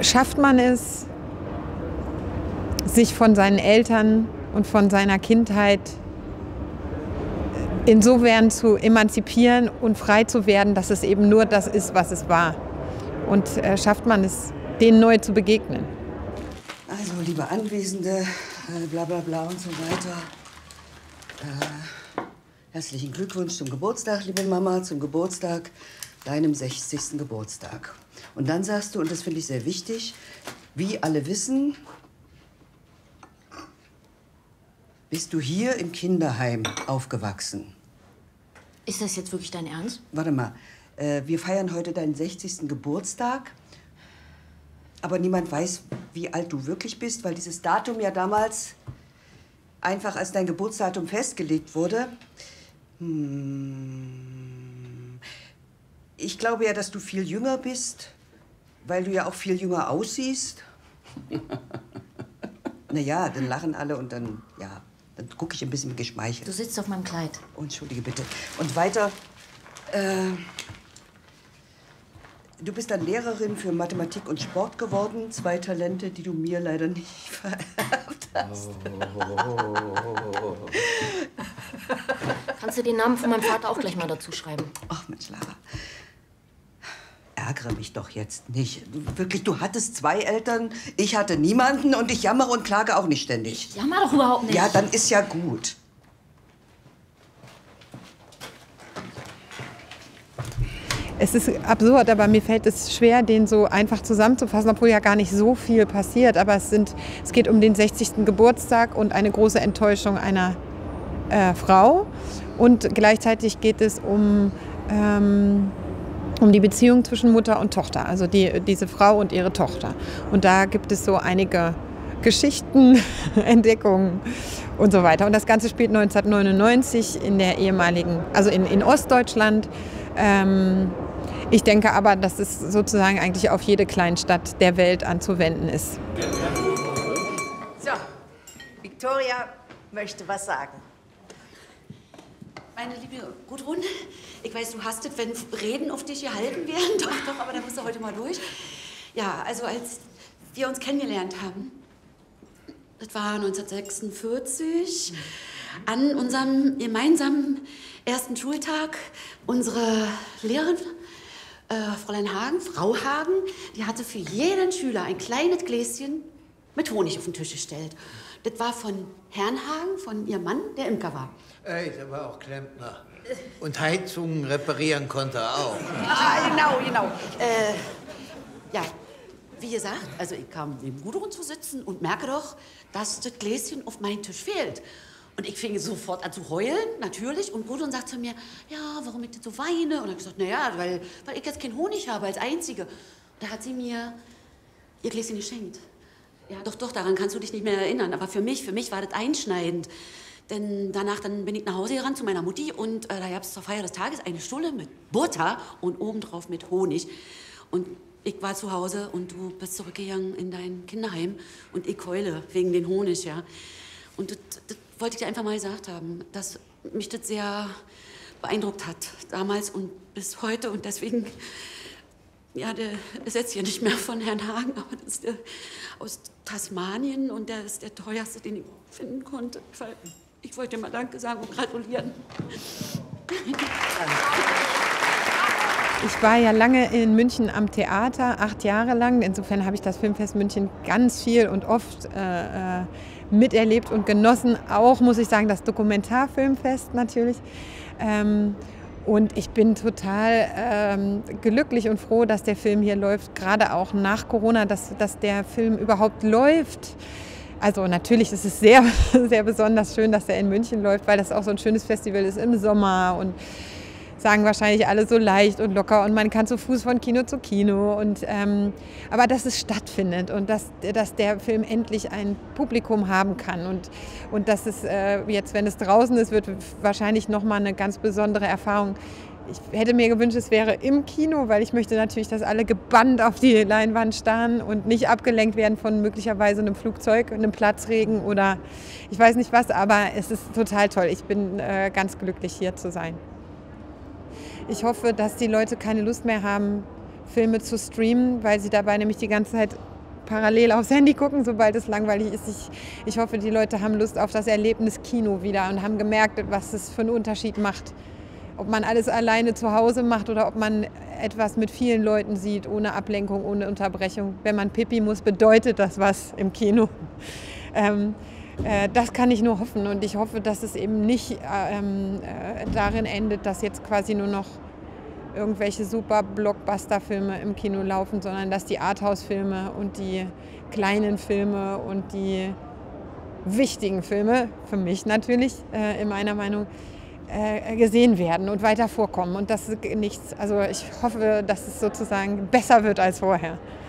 schafft man es, sich von seinen Eltern und von seiner Kindheit insofern zu emanzipieren und frei zu werden, dass es eben nur das ist, was es war. Und schafft man es, denen neu zu begegnen. Also, liebe Anwesende, bla bla bla und so weiter. Herzlichen Glückwunsch zum Geburtstag, liebe Mama, zum Geburtstag, deinem 60. Geburtstag. Und dann sagst du, und das finde ich sehr wichtig, wie alle wissen, bist du hier im Kinderheim aufgewachsen. Ist das jetzt wirklich dein Ernst? Warte mal, wir feiern heute deinen 60. Geburtstag, aber niemand weiß, wie alt du wirklich bist, weil dieses Datum ja damals einfach als dein Geburtsdatum festgelegt wurde. Ich glaube ja, dass du viel jünger bist, weil du ja auch viel jünger aussiehst. Naja, dann lachen alle und dann, ja, dann gucke ich ein bisschen geschmeichelt. Du sitzt auf meinem Kleid. Oh, entschuldige bitte. Und weiter, du bist dann Lehrerin für Mathematik und Sport geworden. 2 Talente, die du mir leider nicht vererbt hast. Oh. Kannst du den Namen von meinem Vater auch gleich mal dazu schreiben? Ach, Mensch, Lara. Ärgere mich doch jetzt nicht. Wirklich, du hattest 2 Eltern, ich hatte niemanden und ich jammere und klage auch nicht ständig. Ich jammer doch überhaupt nicht. Ja, dann ist ja gut. Es ist absurd, aber mir fällt es schwer, den so einfach zusammenzufassen, obwohl ja gar nicht so viel passiert. Aber es geht um den 60. Geburtstag und eine große Enttäuschung einer Frau. Und gleichzeitig geht es um die Beziehung zwischen Mutter und Tochter, also diese Frau und ihre Tochter. Und da gibt es so einige Geschichten, Entdeckungen und so weiter. Und das Ganze spielt 1999 in der ehemaligen, also in Ostdeutschland. Ich denke aber, dass es sozusagen eigentlich auf jede Kleinstadt der Welt anzuwenden ist. So, Victoria möchte was sagen. Meine liebe Gudrun, ich weiß, du hastet, wenn Reden auf dich gehalten werden. Doch, aber da musst du heute mal durch. Ja, also als wir uns kennengelernt haben, das war 1946, an unserem gemeinsamen ersten Schultag, unsere Lehrerin, Fräulein Hagen, Frau Hagen, die hatte für jeden Schüler ein kleines Gläschen mit Honig auf den Tisch gestellt. Das war von Herrn Hagen, von ihrem Mann, der Imker war. Der war auch Klempner. Und Heizungen reparieren konnte er auch. Ah, genau. Ja, wie gesagt, also ich kam neben Gudrun zu sitzen und merke doch, dass das Gläschen auf meinem Tisch fehlt. Und ich fing sofort an zu heulen, natürlich. Und Gudrun sagt zu mir, ja, warum ich so weine? Und ich gesagt, naja, weil ich jetzt keinen Honig habe als Einzige. Da hat sie mir ihr Gläschen geschenkt. Ja, doch, daran kannst du dich nicht mehr erinnern. Aber für mich war das einschneidend. Denn danach bin ich nach Hause gerannt zu meiner Mutti und da gab es zur Feier des Tages eine Stulle mit Butter und obendrauf mit Honig. Und ich war zu Hause und du bist zurückgegangen in dein Kinderheim und ich heule wegen den Honig, ja. Und das wollte ich dir einfach mal gesagt haben, dass mich das sehr beeindruckt hat, damals und bis heute. Und deswegen, ja, der ist jetzt hier nicht mehr von Herrn Hagen, aber das ist der aus Tasmanien und der ist der teuerste, den ich finden konnte. Ich wollte dir mal Danke sagen und gratulieren. Ich war ja lange in München am Theater, 8 Jahre lang. Insofern habe ich das Filmfest München ganz viel und oft miterlebt und genossen. Auch, muss ich sagen, das Dokumentarfilmfest natürlich. Und ich bin total glücklich und froh, dass der Film hier läuft, gerade auch nach Corona, dass der Film überhaupt läuft. Also natürlich ist es sehr, sehr besonders schön, dass er in München läuft, weil das auch so ein schönes Festival ist im Sommer und sagen wahrscheinlich alle so leicht und locker und man kann zu Fuß von Kino zu Kino. Aber dass es stattfindet und dass der Film endlich ein Publikum haben kann und dass es jetzt, wenn es draußen ist, wird wahrscheinlich nochmal eine ganz besondere Erfahrung. Ich hätte mir gewünscht, es wäre im Kino, weil ich möchte natürlich, dass alle gebannt auf die Leinwand starren und nicht abgelenkt werden von möglicherweise einem Flugzeug, einem Platzregen oder ich weiß nicht was, aber es ist total toll. Ich bin ganz glücklich, hier zu sein. Ich hoffe, dass die Leute keine Lust mehr haben, Filme zu streamen, weil sie dabei nämlich die ganze Zeit parallel aufs Handy gucken, sobald es langweilig ist. Ich hoffe, die Leute haben Lust auf das Erlebnis Kino wieder und haben gemerkt, was es für einen Unterschied macht. Ob man alles alleine zu Hause macht oder ob man etwas mit vielen Leuten sieht, ohne Ablenkung, ohne Unterbrechung. Wenn man Pipi muss, bedeutet das was im Kino. Das kann ich nur hoffen und ich hoffe, dass es eben nicht darin endet, dass jetzt quasi nur noch irgendwelche super Blockbuster-Filme im Kino laufen, sondern dass die Arthouse-Filme und die kleinen Filme und die wichtigen Filme, für mich natürlich, in meiner Meinung, gesehen werden und weiter vorkommen. Und das ist nichts, also ich hoffe, dass es sozusagen besser wird als vorher.